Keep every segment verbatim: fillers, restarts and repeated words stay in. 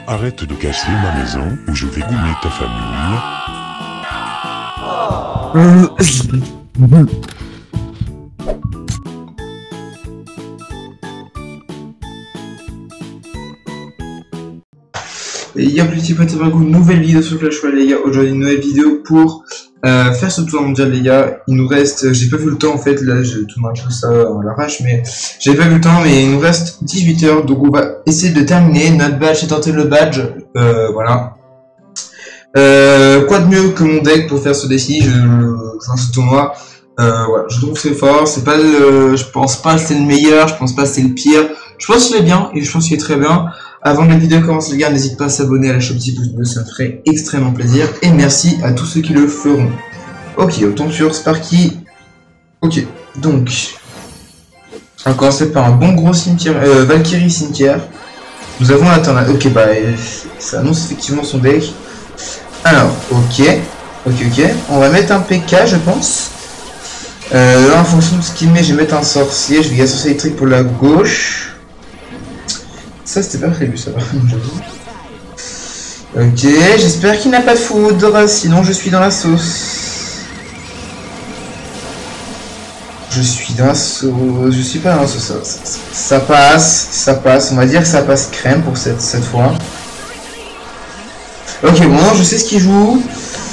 Arrête de casser ma maison ou je vais goumer ta famille. Et il y a petit pote une nouvelle vidéo sur Clash Royale les gars. Aujourd'hui une nouvelle vidéo pour euh, faire ce tour mondial les gars. Il nous reste, j'ai pas vu le temps en fait, là j'ai tout marqué ça à l'arrache, mais j'ai pas vu le temps, mais il nous reste dix-huit heures, donc on va essayer de terminer. Notre badge, c'est tenter le badge, euh, voilà. Euh, quoi de mieux que mon deck pour faire ce défi, je, enfin, ce tournoi. Euh, voilà, je trouve que c'est fort, c'est pas le, je pense pas que c'est le meilleur, je pense pas que c'est le pire. Je pense qu'il est bien et je pense qu'il est très bien. Avant que la vidéo commence les gars, n'hésite pas à s'abonner à la chaîne petit pouce bleu, ça me ferait extrêmement plaisir. Et merci à tous ceux qui le feront. Ok, on tombe sur Sparky. Ok, donc on va commencer par un bon gros cimetière, euh, Valkyrie cimetière. Nous avons la tornade. Ok, bah ça annonce effectivement son deck. Alors, ok, ok, ok. On va mettre un P K, je pense. Euh, là, en fonction de ce qu'il met, je vais mettre un sorcier. Je vais gagner un sorcier électrique pour la gauche. Ça, c'était pas prévu, ça va. Ok, j'espère qu'il n'a pas de foudre, sinon je suis dans la sauce. Je suis dans la sauce. Je suis pas dans la sauce. Ça, ça, ça passe, ça passe. On va dire que ça passe crème pour cette, cette fois. Ok, bon, je sais ce qu'il joue.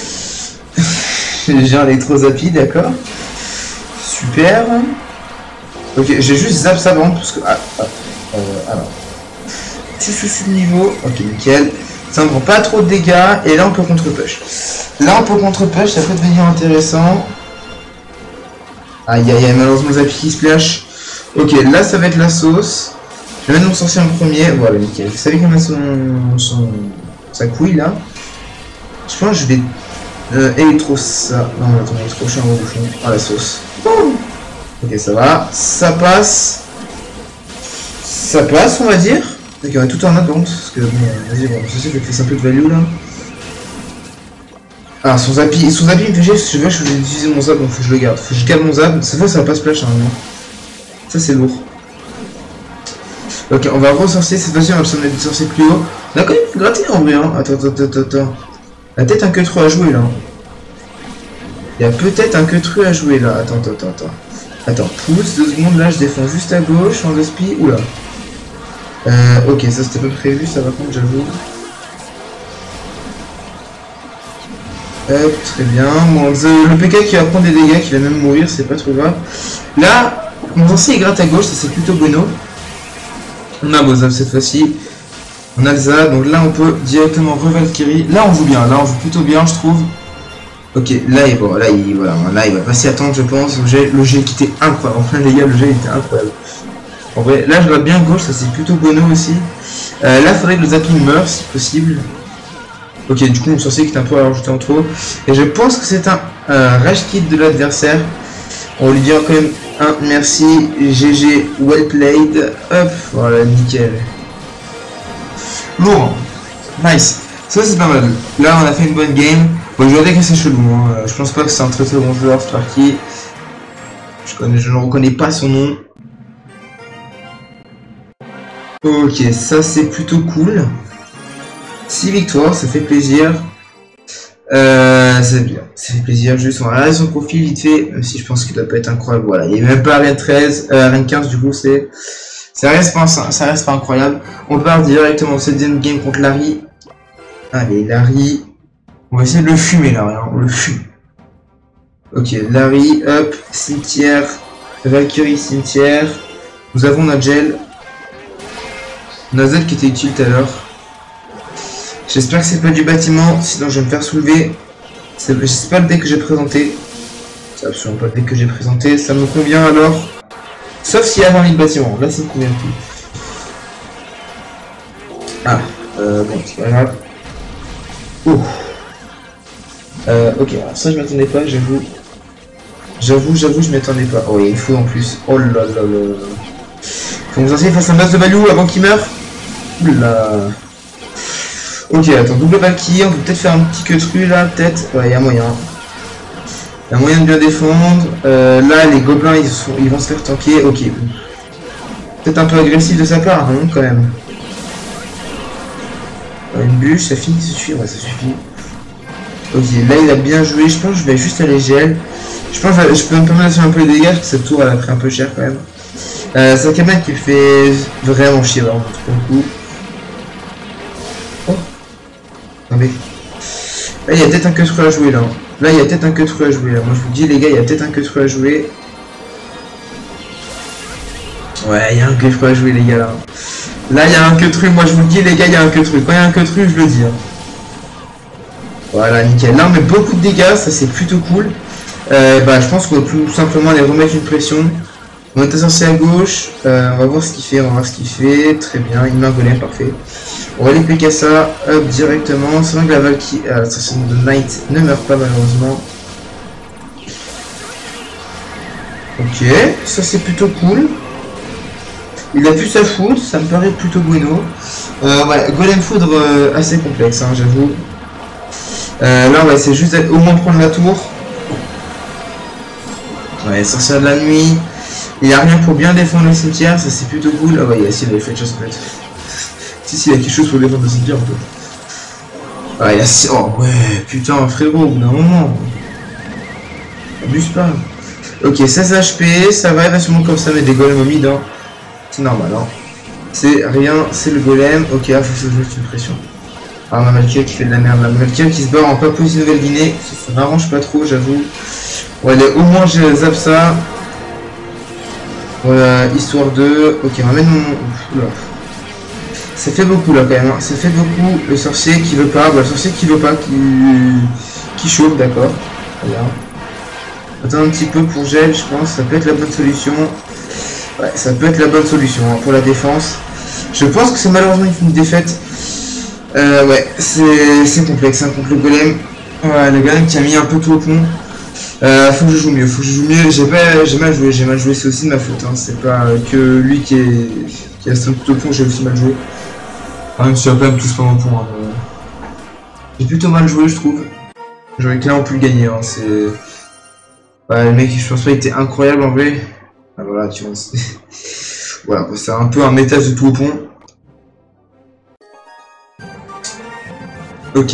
J'ai un électro zappy, d'accord. Super. Ok, j'ai juste zap ça avant parce que. Ah, ah, euh, alors. Petit souci de niveau. Ok, nickel. Ça ne prend pas trop de dégâts. Et là, on peut contre-push. Là, on peut contre-push. Ça peut devenir intéressant. Aïe, aïe, aïe. Malheureusement, zappy qui splash. Ok, là, ça va être la sauce. Je vais mettre mon sorcier en premier. Voilà, nickel. Vous savez qu'il met son, son. sa couille là. Je pense que je vais. Euh, électro ça. Non, attends, électro, je suis un gros bouchon. Ah, la sauce. Ok, ça va. Ça passe. Ça passe, on va dire. Ok, on va tout en attente. Parce que bon, vas-y, bon, ceci fait que c'est un peu de value là. Ah, son zappy. Son zappy me fait chier parce que je veux, je vais utiliser mon zap, donc faut que je le garde. Faut que je garde mon zap. Cette fois, ça va pas splash normalement. Ça, c'est lourd. Ok, on va ressorcer. Cette fois-ci, on va se mettre des sorciers plus haut. On a quand même gratté en vrai. Hein. Attends, attends, attends, attends. Il y a peut-être un queutru à jouer là. Il y a peut-être un queutru à jouer là. Attends, attends, attends, attends. Attends, pouce, deux secondes. Là, je défends juste à gauche en spi. Oula. Euh, ok, ça c'était pas prévu, ça va contre, j'avoue. Hop, très bien. Bon, le, le P K qui va prendre des dégâts, qui va même mourir, c'est pas trop grave. Là, mon sorcier est gratte à gauche, ça c'est plutôt bueno. On a Bozab cette fois-ci. On a le Zab, donc là on peut directement re-Valkyrie. Là on joue bien, là on joue plutôt bien, je trouve. Ok, là il, bon, là, il, voilà, là, il va pas s'y attendre, je pense. Le jet, le jet qui était incroyable. Enfin, les gars, le jet était incroyable. En vrai, là je vois bien gauche, ça c'est plutôt bueno aussi. Euh, là, il faudrait que le zapping meure si possible. Ok, du coup, mon sorcier qui est un peu à rajouter en trop. Et je pense que c'est un euh, rage kit de l'adversaire. On lui dira quand même un merci, G G, well played. Hop, voilà, nickel. Lourd, nice. Ça c'est pas mal. Là, on a fait une bonne game. Bon, je vois que c'est chelou. Hein. Je pense pas que c'est un très très bon joueur, Sparky. Je, connais, je ne reconnais pas son nom. Ok, ça c'est plutôt cool. six victoires, ça fait plaisir. Euh, c'est bien, ça fait plaisir. Juste, on va regarder son profil vite fait, même si je pense qu'il doit pas être incroyable. Voilà, il est même pas arène treize, euh, arène quinze, du coup, c'est. Ça reste, pas, ça reste pas incroyable. On part directement au septième game contre Larry. Allez, Larry. On va essayer de le fumer là, hein. On le fume. Ok, Larry, hop, cimetière, Valkyrie, cimetière. Nous avons notre gel. On a Z qui était utile tout à l'heure. J'espère que c'est pas du bâtiment, sinon je vais me faire soulever. C'est pas le deck que j'ai présenté. C'est absolument pas le deck que j'ai présenté. Ça me convient alors. Sauf s'il y a vingt mille bâtiments. Là ça me convient plus. Ah, euh, bon, c'est pas grave. Oh. Euh, ok, alors ça je m'attendais pas, j'avoue. J'avoue, j'avoue, je m'attendais pas. Oh, il faut en plus. Oh là là là. Faut que vous essayiez face à un masse de value avant qu'il meure. Oula. Ok, attends, double Valkyrie, on peut peut-être faire un petit queutru là, peut-être. Ouais, il y a moyen. Il y a moyen de bien défendre. Euh, là, les gobelins, ils, sont, ils vont se faire tanker. Ok. Peut-être un peu agressif de sa part, non, quand même. Une bûche, ça finit, ça suffit, ouais, ça suffit. Ok, là il a bien joué, je pense que je vais juste aller gel. Je pense que je peux me permettre de faire un peu les dégâts parce que cette tour elle a pris un peu cher quand même. Euh, c'est un cabinet qui fait vraiment chier, vraiment, pour le coup. Oh. Non mais... Là il y a peut-être un cut à jouer là. Là il y a peut-être un cut à jouer là. Moi je vous dis les gars, il y a peut-être un cut à jouer. Ouais, il y a un cut à jouer les gars là. Là il y a un cut, moi je vous le dis les gars, il y a un cut. Quand il y a un cut, je le dis. Hein. Voilà, nickel. Là on met beaucoup de dégâts, ça c'est plutôt cool. Euh, bah je pense qu'on va tout simplement aller remettre une pression. On est sorcier à gauche, euh, on va voir ce qu'il fait, on va voir ce qu'il fait, très bien, il met un golem, parfait. On va aller piquer ça, hop, directement, c'est vrai que la Valkyrie, euh, la sorcière de Knight ne meurt pas malheureusement. Ok, ça c'est plutôt cool. Il a pu sa foudre, ça me paraît plutôt bueno. Euh, voilà, golem foudre euh, assez complexe, hein, j'avoue. Euh, là on va essayer juste au moins prendre la tour. Ouais, sorcière de la nuit. Il n'y a rien pour bien défendre le cimetière, ça c'est plutôt cool. Ah ouais, il y a si il a fait chose peut-être. Si, si, il y a quelque chose pour défendre le cimetière en fait. Ah, il y a si. Oh ouais, putain, frérot, au bout d'un moment. Abuse pas. Ok, seize H P, ça va, il va sûrement comme ça mettre des golems au mid. Hein. C'est normal, hein. C'est rien, c'est le golem. Ok, là, faut que je joue une pression. Ah, ma Valkyrie qui fait de la merde. La Valkyrie qui se barre en Papouasie-Nouvelle-Guinée. Ça, ça m'arrange pas trop, j'avoue. Bon, allez, au moins, je zappe ça. Voilà, histoire de... Ok, on va mettre mon... Oula. Ça fait beaucoup là quand même, hein. Ça fait beaucoup. Le sorcier qui veut pas, bah, le sorcier qui veut pas, qui, qui chauffe, d'accord. Voilà. Attends un petit peu pour gel, je pense, ça peut être la bonne solution. Ouais, ça peut être la bonne solution hein, pour la défense. Je pense que c'est malheureusement une défaite. Euh, ouais, c'est complexe hein, contre le golem. Ouais, le golem qui a mis un peu tout au pont. Euh, faut que je joue mieux, faut que je joue mieux. J'ai pas, j'ai mal joué, j'ai mal joué, c'est aussi de ma faute. Hein. C'est pas que lui qui est, qui a son tout au pont, j'ai aussi mal joué. Même si on a quand même tous pas mon pont. Hein, mais... J'ai plutôt mal joué, je trouve. J'aurais clairement pu le gagner. Hein. C'est, ouais, le mec, je pense pas, il était incroyable en vrai. Ah, voilà, tu vois. Voilà, c'est un peu un métage de tout au pont. Ok.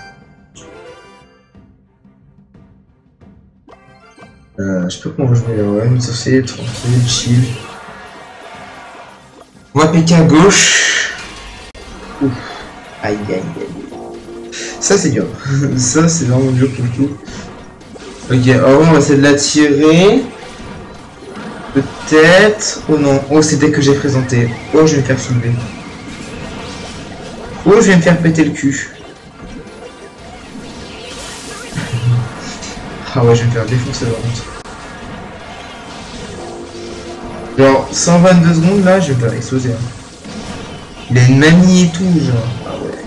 Euh, je sais pas comment on va jouer là, ouais, mais ça c'est tranquille, chill. On va piquer à gauche. Ouf. Aïe aïe aïe. Ça c'est dur. Ça c'est vraiment dur pour le coup. Ok, alors on va essayer de la tirer. Peut-être. Oh non. Oh, c'est dès que j'ai présenté. Oh, je vais me faire soulever. Oh, je vais me faire péter le cul. Ah ouais, je vais me faire défoncer par contre. Genre, cent vingt-deux secondes là, je vais me faire exploser. Hein. Il a une manie et tout, genre. Ah ouais.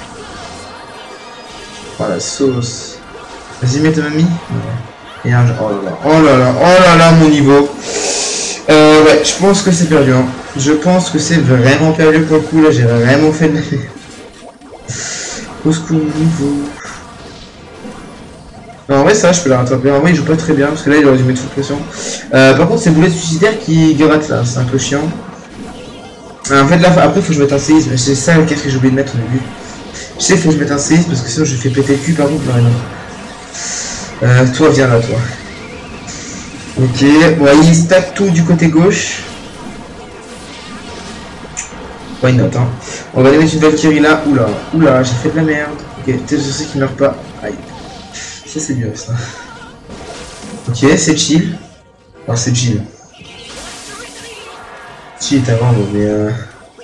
Oh la sauce. Vas-y, mets ta mamie. Ouais. Et un... Oh là là, oh là là, oh là là, mon niveau. Euh, ouais, je pense que c'est perdu. Hein. Je pense que c'est vraiment perdu pour le coup. Là, j'ai vraiment fait de la merde. Au secours, niveau. En vrai, ça, je peux la rattraper. En vrai, il joue pas très bien parce que là, il aurait dû mettre full pression. Euh, par contre, c'est boulet suicidaire qui gratte là, c'est un peu chiant. Euh, en fait, là, après, il faut que je mette un séisme. C'est ça le casque que j'ai oublié de mettre au début. Je sais qu'il faut que je mette un séisme parce que sinon, je fais péter le cul par contre. Non, non. Euh, toi, viens là, toi. Ok, bon, il stack tout du côté gauche. Why not, hein. On va aller mettre une Valkyrie là. Oula, oula, j'ai fait de la merde. Ok, t'es le sorcier qui meurt pas. Aïe. Ça c'est dur ça. Ok, c'est chill. Alors c'est chill. Chill avant, mais euh...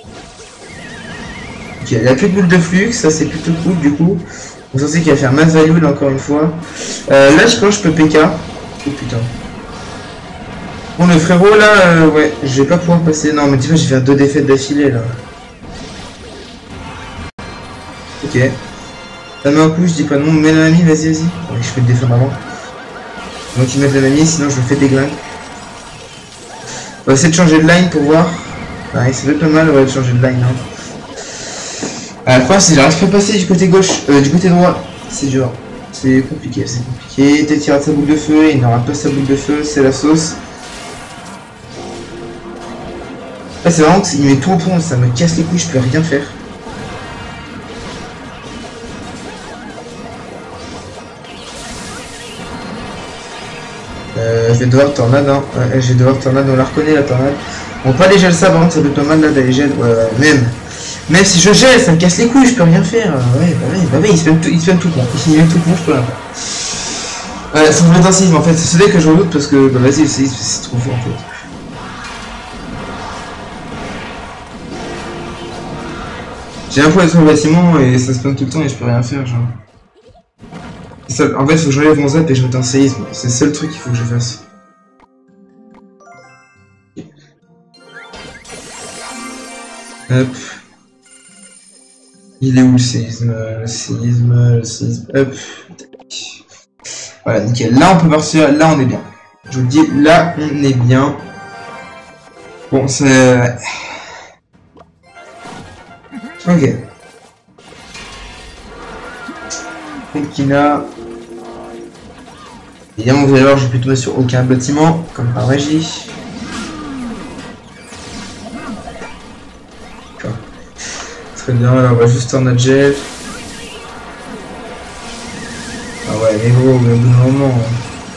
ok, il n'y a plus de boule de flux, ça c'est plutôt cool du coup. On sait qu'il va faire mass value là encore une fois. Euh, là je pense que je peux P K. Oh putain. Bon le frérot là, euh, ouais, je vais pas pouvoir passer. Non mais dis-moi, je vais faire deux défaites d'affilée là. Ok. Ça met un coup, je dis pas non, mets la mamie, vas-y, vas-y. Ouais, je peux te défendre avant. Donc ils mettent la mamie, sinon je me fais déglingue. On va essayer de changer de line pour voir. Ouais, ça fait pas mal, on va changer de line. Hein. Alors, le problème, c'est que j'arrive pas à passer du côté gauche, euh, du côté droit. C'est dur. C'est compliqué, c'est compliqué. Peut-être qu'il rate sa boule de feu, il n'aura pas sa boule de feu, c'est la sauce. Là, c'est vraiment qu'il met tout au pont, ça me casse les couilles, je peux rien faire. Euh, je vais devoir tornade, hein. Ouais, je vais devoir tornade, on la reconnaît la tornade. Bon, pas les gels ça, par contre, ça peut être pas mal là d'aller gel. Ouais, ouais, même. Même si je gèle, ça me casse les couilles, je peux rien faire. Ouais, bah ouais, bah ouais, il se fait tout, il se fait tout con. Il se fait tout con, je peux rien faire. Ouais, ça me fait un séisme en fait, c'est celui que je redoute parce que, bah vas-y, le séisme, c'est trop fort en fait. J'ai un point d'être sur le bâtiment et ça se plante tout le temps et je peux rien faire, genre. Ça, en fait, il faut que j'enlève mon zap et je mette un séisme. C'est le seul truc qu'il faut que je fasse. Hop. Il est où le séisme? Le séisme, le séisme, hop. Voilà, nickel. Là, on peut partir. Là, on est bien. Je vous le dis, là, on est bien. Bon, c'est... Ok. Kina. Évidemment, vous allez voir, je vais plus tomber sur aucun bâtiment, comme par magie. Très bien, là, on va juste en agile. Ah ouais, mais gros, mais au bout d'un moment. Hein.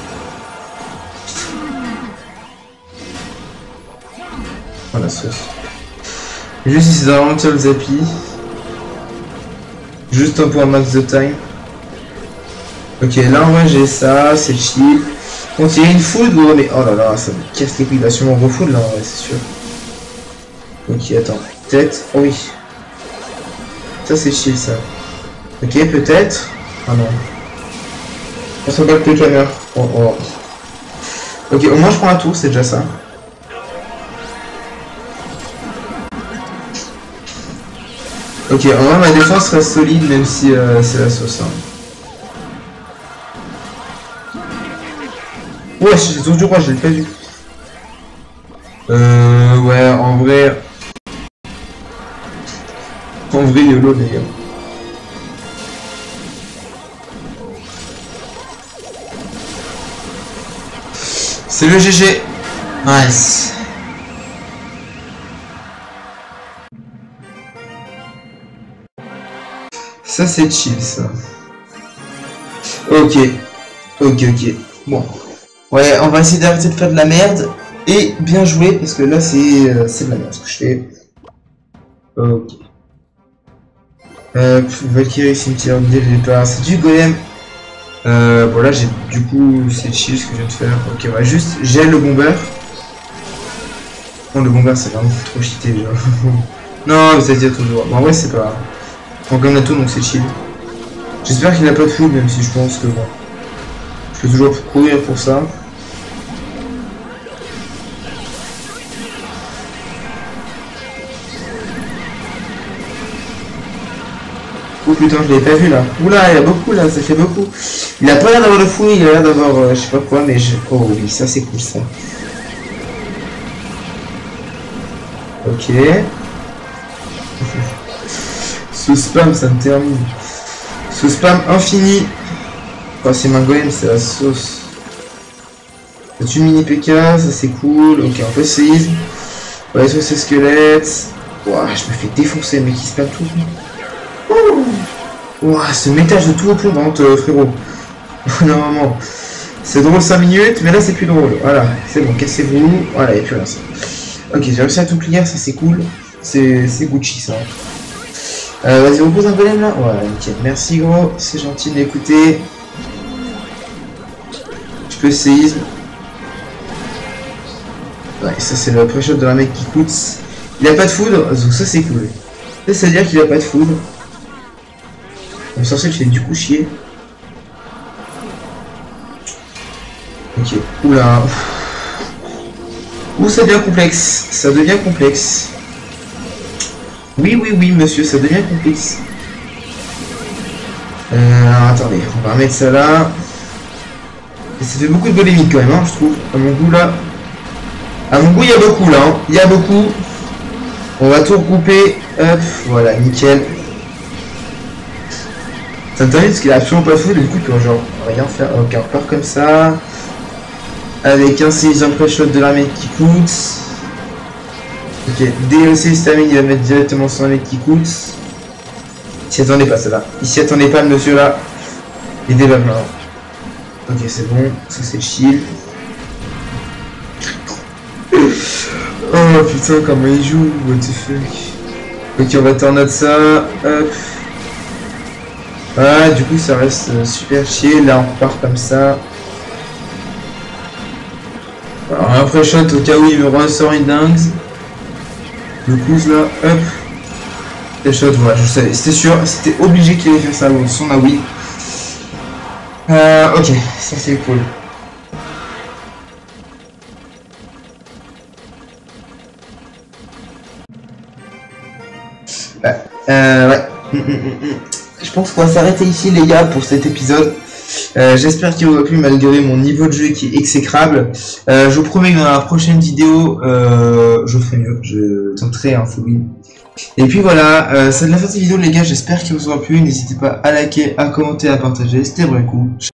Voilà, sauce. Juste ici, de ralentir le zappy. Juste un point max de time. Ok, là en vrai j'ai ça, c'est chill. On tire une food, gros, mais oh là là, ça me casse les couilles. Il va sûrement refood là, en vrai, c'est sûr. Ok, attends. Peut-être. Oh oui. Ça c'est chill ça. Ok, peut-être. Ah non. On s'en bat que le canard. Oh, oh. Ok, au moins je prends un tour, c'est déjà ça. Ok, en vrai ma défense reste solide même si euh, c'est la sauce. Hein. Ouais, c'est tout du roi, je l'ai pas vu. Euh, ouais, en vrai... En vrai, YOLO, les gars. C'est le G G. Nice. Ça, c'est chill, ça. Ok. Ok, ok. Bon. Ouais, on va essayer d'arrêter de faire de la merde. Et bien joué, parce que là, c'est euh, c'est de la merde ce que je fais. Ok. Euh, Valkyrie, cimetière, dès le départ. C'est du golem. Euh, bon, là, j'ai du coup, c'est chill ce que je viens de faire. Ok, on va juste gèle le bomber. Non, le bomber, c'est vraiment trop cheaté, genre. Non, vous allez dire toujours. Bon, en vrai, c'est pas. On gagne à tout, donc c'est chill. J'espère qu'il n'a pas de food, même si je pense que bon. Je peux toujours courir pour ça. Oh putain, je l'avais pas vu là. Oula, il y a beaucoup là, ça fait beaucoup. Il a pas l'air d'avoir de fouille, il a l'air d'avoir euh, je sais pas quoi, mais je... Oh oui, ça c'est cool ça. Ok. Ce spam, ça me termine. Ce spam infini. Oh, c'est Mangolem, c'est la sauce. C'est une mini P K, ça c'est cool. Ok, un peu séisme. Ouais, ça c'est squelette. Ouah, je me fais défoncer, mec, il spam tout. Ouah, ce métage de tout au pont, par contre, frérot. Normalement. C'est drôle cinq minutes, mais là c'est plus drôle. Voilà, c'est bon, cassez-vous. Voilà, il n'y a plus rien. Ok, j'ai réussi à tout clear, ça c'est cool. C'est Gucci ça. Euh, Vas-y, repose un golem là. Voilà, nickel. Merci gros, c'est gentil d'écouter. Je peux séisme. Ouais, ça c'est le pré-shot de la mec qui coûte. Il a pas de foudre, donc ça c'est cool. Ça, ça veut dire qu'il a pas de foudre. Mon sorcier fait du coup chier. Ok, oula. Ouh, ça devient complexe. Ça devient complexe. Oui, oui, oui, monsieur, ça devient complexe. Euh, alors, attendez, on va remettre ça là. Et ça fait beaucoup de bolémique quand même, hein, je trouve. À mon goût là. À mon goût, il y a beaucoup là. Hein. Il y a beaucoup. On va tout regrouper. Hop, voilà, nickel. Ça me termine parce qu'il a absolument pas de foot, du coup, il peut genre rien faire. Ok, on repart comme ça. Avec un six pré-shot de l'armée qui coûte. Ok, D L C se termine, il va mettre directement son armée qui coûte. Il s'y attendait pas, celle-là. Il s'y attendait pas, le monsieur là. Il débat maintenant. Ok, c'est bon, ça c'est chill. Oh putain, comment il joue, what the fuck. Ok, on va tornade ça, hop. Ah, du coup, ça reste euh, super chier. Là, on repart comme ça. Alors, un après shot au cas où il me ressort une dingue. Le pouce là, hop. Les shots, voilà, je savais, c'était sûr, c'était obligé qu'il allait faire ça, son Aoi. Euh, ok, ça c'est cool. Euh, euh, ouais. Mm, mm, mm. Je pense qu'on va s'arrêter ici les gars pour cet épisode. Euh, J'espère qu'il vous a plu malgré mon niveau de jeu qui est exécrable. Euh, je vous promets que dans la prochaine vidéo, euh, je ferai mieux. Je tenterai un full win. Et puis voilà, euh, c'est de la fin de cette vidéo les gars. J'espère qu'il vous aura plu. N'hésitez pas à liker, à commenter, à partager. C'était Breakou.